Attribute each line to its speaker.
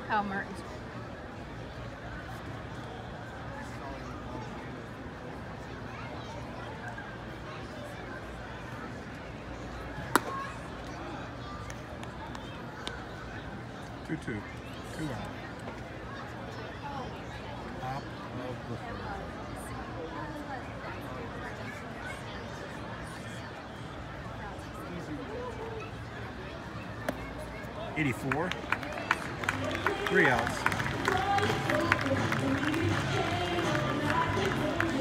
Speaker 1: Kyle Mertens.
Speaker 2: Two out. Top of the third. '84. 3 outs.